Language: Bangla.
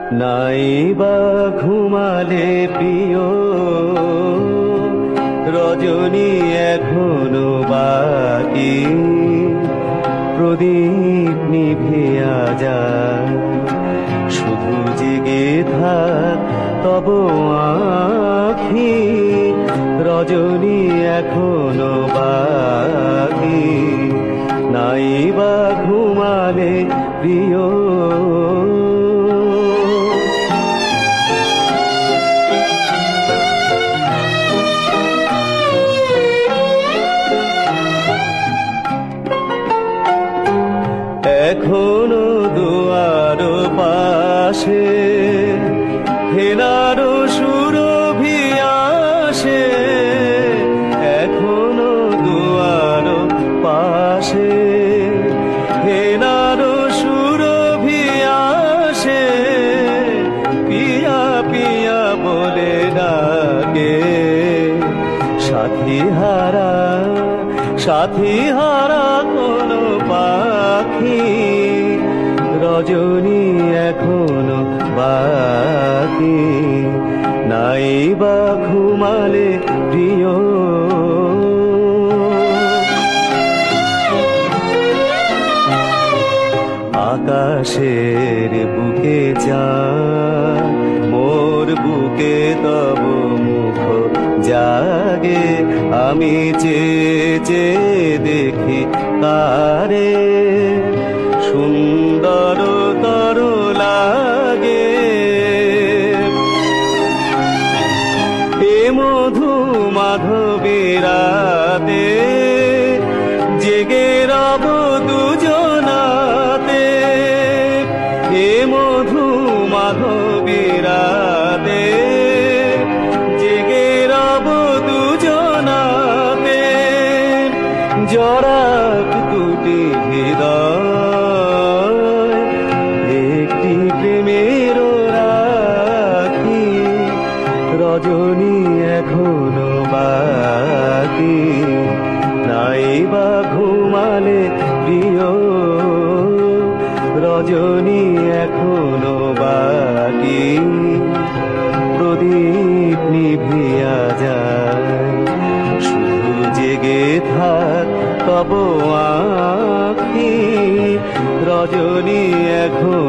নাই বা ঘুমালে প্রিয় রজনী এখনো বাকি, প্রদীপ নিভিয়া যায় শুধু জেগে থাক তব আঁখি, রজনী এখনো বাকি। নাই বা ঘুমালে প্রিয় এখনো দুয়ার পাশে হেনার সুরভি আসে, এখনো দুয়ার পাশে হেনার সুরভি আসে, পিয়া পিয়া বলে ডাকে সাথী হারা কোনো পাখি, রজনী এখনো বাকি। নাই বা ঘুমালে প্রিয় আকাশের বুকে চাঁদ, মোর বুকে তব মুখ জাগে, আমি চেয়ে চেয়ে দেখি তারে, সুন্দর তর লাগে এ মধু মাধবীরাতে, জেগে রব দুজনাতে, এ মধু মাধবীরাতে, জেগে রব দুজনাতে, জড়াক দুটি হৃদয় একটি প্রেমের রাখি, রজনী এখনো বাকি। নাই বা ঘুমালে প্রিয় রজনী এখনো বাকি, প্রদীপ নিভিয়া যায় শুধু জেগে থাক তব আঁখি, রজনী এখন